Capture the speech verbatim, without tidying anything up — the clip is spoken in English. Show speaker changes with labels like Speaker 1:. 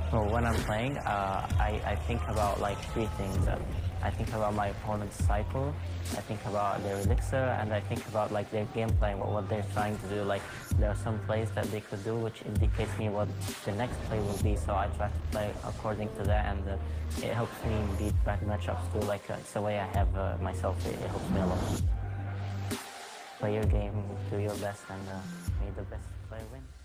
Speaker 1: Well, when I'm playing, uh, I, I think about like three things. Uh, I think about my opponent's cycle, I think about their elixir, and I think about like their gameplay, what, what they're trying to do. Like there are some plays that they could do which indicates me what the next play will be, so I try to play according to that, and uh, it helps me beat bad matchups too. Like uh, it's the way I have uh, myself, it, it helps me a lot. Play your game, do your best, and uh, may the best player win.